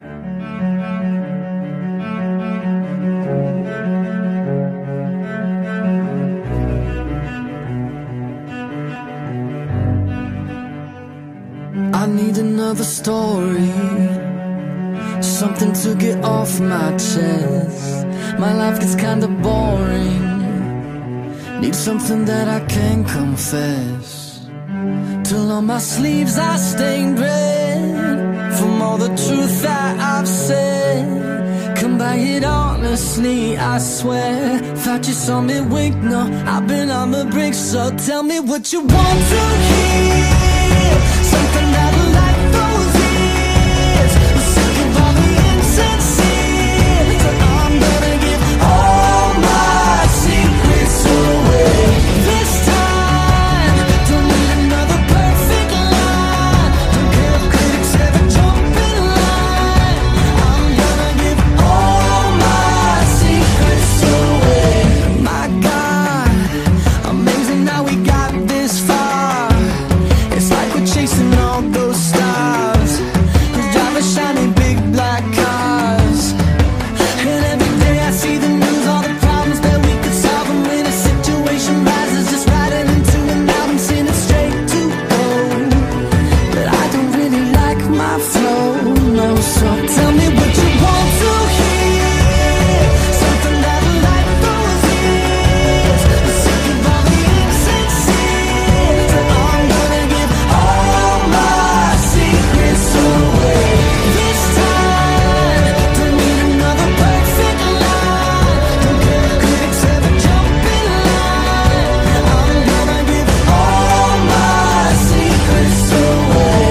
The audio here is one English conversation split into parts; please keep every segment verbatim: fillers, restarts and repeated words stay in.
I need another story, something to get off my chest. My life gets kinda boring, need something that I can confess. Till on my sleeves I stained red from all the truth that I've said. Come by it honestly, I swear. Thought you saw me wink, no, I've been on the brink. So tell me what you want to hear, something that'll light those ears. I'm sick of all the insincere, so I'm gonna give all my secrets away. This time, don't need another perfect line. Don't care if critics ever jump in line. I'm gonna give all my secrets away. My God, amazing how we got this far. It's like we're chasing all those stars, driving shiny big black cars. And every day I see the news, all the problems that we could solve. And when a situation rises, just riding into an album, singing it straight to gold. But I don't really like my flow, no. So tell me what you want to hear, something that'll light those ears. I'm sick of all the insincere, so I'm gonna give all my secrets away. This time, don't need another perfect line. Don't care if critics ever jump in line. I'm gonna give all my secrets away.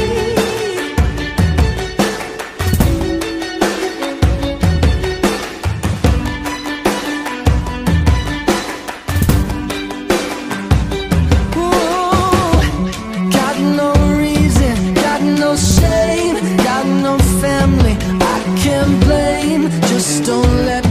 Ooh, got no reason, got no shame, got no family I can blame. Just don't let